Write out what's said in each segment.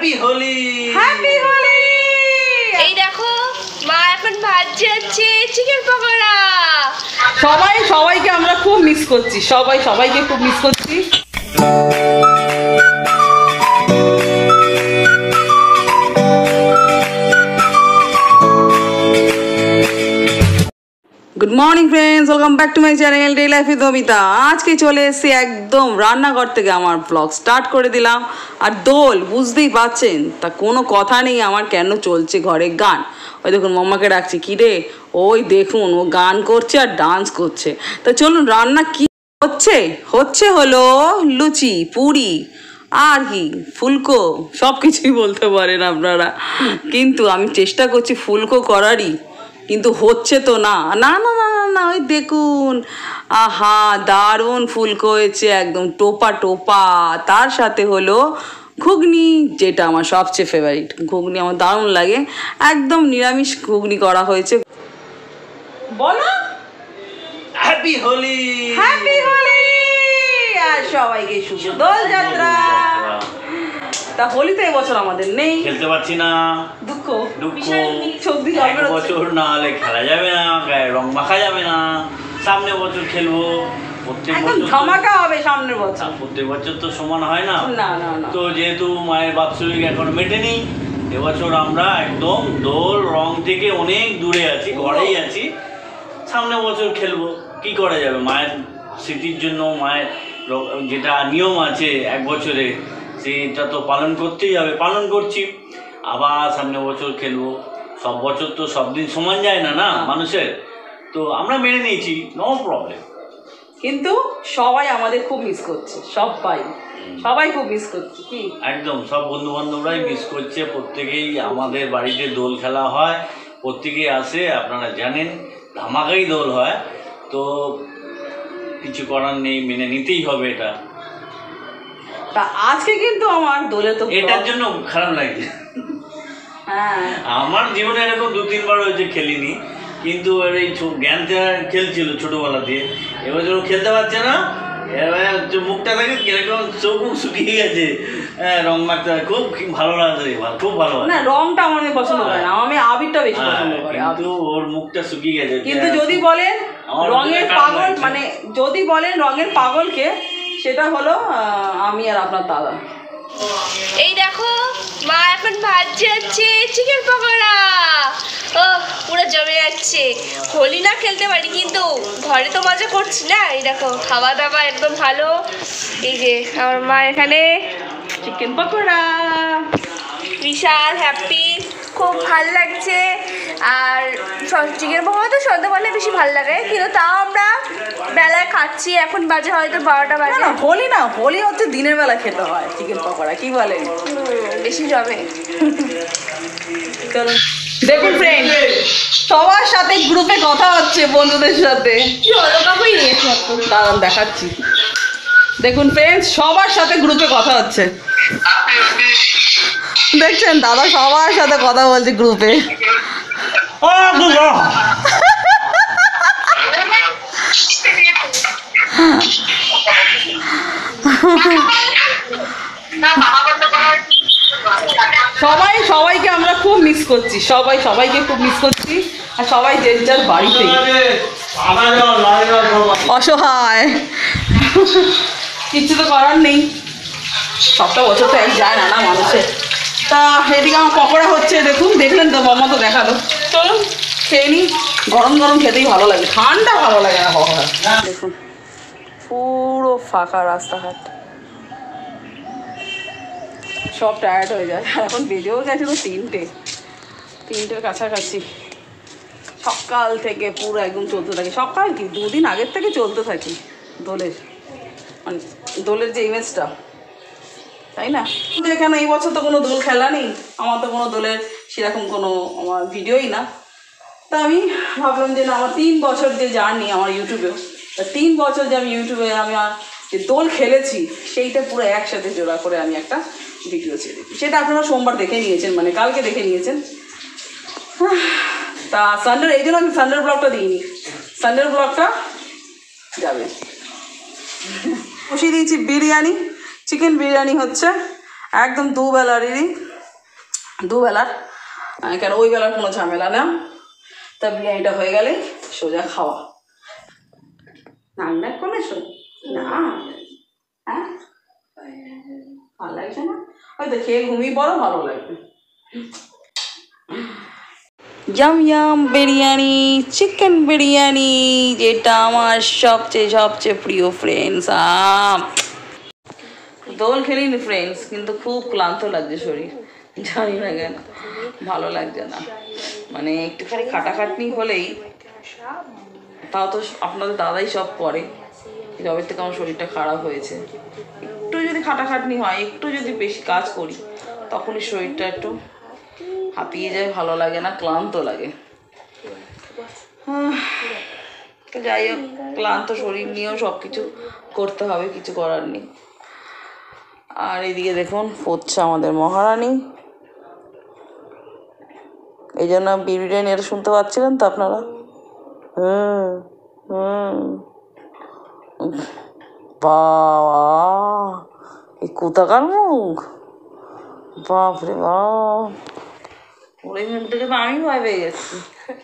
Happy Holi, happy Holi. এই দেখো মা এখন ভাজছে হচ্ছে চিকেন পকোড়া। সবাইকে আমরা খুব মিস করছি, সবাইকে খুব মিস করছি। Good morning friends, welcome back to my channel day life with Amita. আজকে চলে এসেছি একদম রান্নাঘর থেকে আমার ব্লগ স্টার্ট করে দিলাম। আর দোল বুঝতেই পারছেন, তা কোনো কথা নেই আমার কেন চলছে ঘরে গান। ওই দেখুন মাম্মাকে ডাকছি, কী রে? ওই দেখুন ও গান করছে আর ডান্স করছে। তা চলুন রান্না কি হচ্ছে হলো লুচি, পুরি আর কি ফুলকো, সব কিছুই বলতে পারেন আপনারা। কিন্তু আমি চেষ্টা করছি ফুলকো করারই, কিন্তু হচ্ছে তো না না না না না না ওই দেখুন, আহা দারুণ ফুলকো হয়েছে, একদম টোপা টোপা। তার সাথে হলো ঘুগনি, যেটা আমার সবচেয়ে ফেভারিট। ঘুগনি আমার দারুণ লাগে, একদম নিরামিষ ঘুগনি করা হয়েছে। বলো হ্যাপি হোলি, হ্যাপি হোলি আর সবাইকে শুভ দোলযাত্রা। তা হোলি তো এবছর আমাদের নেই, খেলতে পারছি না, দুঃখ চোখ বছর না হলে খেলা যাবে না, গায়ে রং মাখা যাবে না। সামনে বছর খেলবো, প্রত্যেক বছর ধামাকা হবে সামনের বছর। প্রত্যেক বছর তো সমান হয় না। না না না, তো যেহেতু মায়ের বাৎসরিক এখনো মেটেনি, এবছর আমরা একদম দোল রং থেকে অনেক দূরে আছি, ঘরেই আছি। সামনে বছর খেলবো, কি করা যাবে, মায়ের স্মৃতির জন্য মায়ের যেটা নিয়ম আছে এক বছরে, সেটা তো পালন করতেই হবে, পালন করছি। আবার সামনে বছর খেলবো। সব বছর তো সব দিন সমান যায় না না মানুষের, তো আমরা মেনে নিয়েছি, নো প্রবলেম। কিন্তু সবাই আমাদের খুব মিস করছে, সবাই খুব মিস করছে। কি একদম সব বন্ধু বান্ধবরাই মিস করছে, প্রত্যেকেই আমাদের বাড়িতে দোল খেলা হয়, প্রত্যেকেই আসে, আপনারা জানেন ধামাকাই দোল হয়। তো কিছু করার নেই, মেনে নিতেই হবে এটা। তা আজকে কিন্তু আমার দোলে তো এটার জন্য খারাপ লাগছে। হ্যাঁ, আমার জীবনে এরকম 2-3 বার হয়েছে খেলিনি, কিন্তু এই জ্ঞান খেলছিল ছোটবেলা দিয়ে, এবার যখন খেলতে পারছে না, এবার মুখটা দেখে কিরকম চোখ শুকিয়ে গেছে। হ্যাঁ, রং মাখতে খুব ভালো লাগছে, খুব ভালো লাগে না, রংটা আমার পছন্দ করে না, আমি আবিরটা বেশি পছন্দ করি। কিন্তু ওর মুখটা শুকিয়ে গেছে। কিন্তু যদি বলেন রঙের পাগল, মানে যদি বলেন রঙের পাগলকে, সেটা হলো আমি আর আপনার দাদা। এই দেখো মা এখন ভাজছে হচ্ছে চিকেন পকোড়া। ও পুরো জমে যাচ্ছে। হোলি না খেলতে পারি, কিন্তু ঘরে তো মজা করছি না। এই দেখো খাওয়া দাওয়া একদম ভালো। এই যে আমার মা এখানে চিকেন পকোড়া, বিশাল হ্যাপি, খুব ভাল লাগছে। আর চিকেন পকোড়া তো সন্ধ্যাবেলায় বেশি ভালো লাগে, কিন্তু তাও আমরা বেলায় খাচ্ছি। এখন বাজে হয়তো 12টা বাজে। না হোলি হচ্ছে দিনের বেলা খেতে হয় চিকেন পকোড়া, কি বলেন? বেশি জমে। চলুন দেখুন ফ্রেন্ড, সবার সাথে গ্রুপে কথা হচ্ছে, বন্ধুদের সাথে। দাঁড়ান দেখাচ্ছি, দেখুন ফ্রেন্ডস, সবার সাথে গ্রুপে কথা হচ্ছে, দেখছেন দাদা সবার সাথে কথা বলছে গ্রুপে। সবাইকে আমরা খুব মিস করছি, সবাইকে খুব মিস করছি। আর সবাই যে যার বাড়িতে অসহায়, কিচ্ছু তো করার নেই, সবটা বছর তো এক যায় না না মানুষের। তা এদিকে আমার পকোড়া হচ্ছে, দেখলেন তো, মামা তো দেখালো। চলুন খেয়ে নিই, গরম গরম খেতেই ভালো লাগে, ঠান্ডা ভালো লাগে না পকোড়া। দেখুন পুরো ফাঁকা রাস্তাঘাট, সব টায়ার্ড হয়ে যায়। এখন বেজেও গেছে তো 3টের কাছাকাছি। সকাল থেকে পুরো একদম চলতে থাকে, সকাল কি 2 দিন আগের থেকে চলতে থাকি দোলের, মানে দোলের যে ইমেজটা, তাই না? কিন্তু এখানে এই বছর তো কোনো দোল খেলা নেই, আমার তো কোনো দোলের সেরকম কোনো আমার ভিডিওই না। তা আমি ভাবলাম যে না, আমার 3 বছর যে জার্নি আমার ইউটিউবেও, তা 3 বছর যে আমি ইউটিউবে আমি আর যে দোল খেলেছি, সেইটা পুরো একসাথে জোড়া করে আমি একটা ভিডিও ছেড়ে দিই। সেটা আপনারা সোমবার দেখে নিয়েছেন, মানে কালকে দেখে নিয়েছেন। তা সানডের, এই জন্য আমি সানডের ব্লগটা দিইনি, সানডের ব্লগটা যাবে। বসিয়ে দিয়েছি বিরিয়ানি, চিকেন বিরিয়ানি হচ্ছে একদম 2 বেলারই, দুবেলার, কেন ওই বেলার কোনো ঝামেলা না। তা বিরিয়ানিটা হয়ে গেলে সোজা খাওয়া। নাক করলে না, হ্যাঁ ভালো লাগছে না, হয়তো খেয়ে ঘুমিয়ে পড়ো, ভালো লাগবে। Yum yum biryani, chicken biryani, যেটা আমার সবচেয়ে প্রিয় ফ্রেন্ডস। দোল খেলিনি ফ্রেন্ডস, কিন্তু খুব ক্লান্ত লাগছে শরীর, জানি না কেন ভালো লাগছে না। মানে একটুখানি খাটাখাটনি হলেই, তাও তো আপনাদের দাদাই সব করে, যবে থেকে আমার শরীরটা খারাপ হয়েছে। একটু যদি খাটাখাটনি হয়, একটু যদি বেশি কাজ করি, তখনই শরীরটা একটু হাঁপিয়ে যায়, ভালো লাগে না, ক্লান্ত লাগে। তো যাই হোক, ক্লান্ত শরীর নিয়েও সব কিছু করতে হবে, কিছু করার নেই। আর এদিকে দেখুন পড়ছে আমাদের মহারানী, এই জন্য বিরিয়ানি এটা শুনতে পাচ্ছিলেন তো আপনারা। বাবা, এই কোথাকার মুখ, বাপরে বাপ, ওর এই মুখ দেখে তো আমি ভয় পেয়ে গেছি।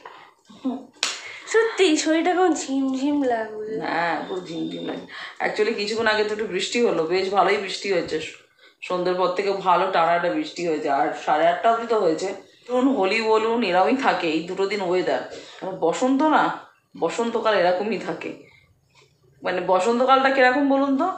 সত্যি শরীরটা কেমন ঝিমঝিম লাগবে। হ্যাঁ, পুরো ঝিমঝিম লাগে। অ্যাকচুয়ালি কিছুক্ষণ আগে তো একটু বৃষ্টি হলো, বেশ ভালোই বৃষ্টি হয়েছে, সন্ধ্যের পর থেকে ভালো টানাটা বৃষ্টি হয়েছে। আর 8:30 অবধি তো হয়েছে। ধরুন হোলি বলুন, এরকমই থাকে এই দুটো দিন ওয়েদার। বসন্ত না, বসন্তকাল এরকমই থাকে। মানে বসন্তকালটা কিরকম বলুন তো,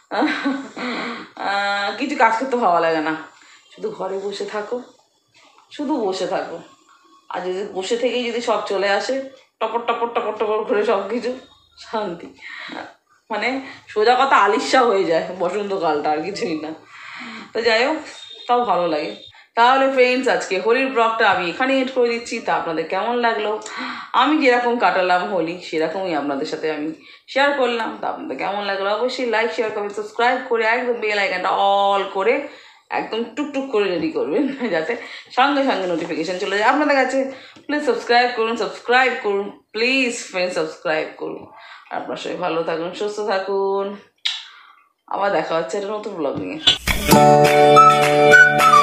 কিছু কাজ করতে ভালো লাগে না, শুধু ঘরে বসে থাকো, শুধু বসে থাকো। আর যদি বসে থেকেই যদি সব চলে আসে, টপর টপর টপর টপর করে সব কিছু, শান্তি। মানে সোজা কথা আলিস্যা হয়ে যায় বসন্তকালটা, আর কিছুই না। তো যাই হোক, তাও ভালো লাগে। তাহলে ফ্রেন্ডস, আজকে হোলির ব্লগটা আমি এখানে এড করে দিচ্ছি। তা আপনাদের কেমন লাগলো? আমি যেরকম কাটালাম হোলি, সেরকমই আপনাদের সাথে আমি শেয়ার করলাম। তা আপনাদের কেমন লাগলো অবশ্যই লাইক, শেয়ার, কমেন্ট, সাবস্ক্রাইব করে একদম বেল আইকনটা অল করে একদম টুকটুক করে রেডি করবেন, যাতে সঙ্গে সঙ্গে নোটিফিকেশান চলে যায় আপনাদের কাছে। প্লিজ সাবস্ক্রাইব করুন, প্লিজ ফ্রেন্ডস সাবস্ক্রাইব করুন। আপনার সবাই ভালো থাকুন, সুস্থ থাকুন। আবার দেখা হচ্ছে একটা নতুন ব্লগ নিয়ে।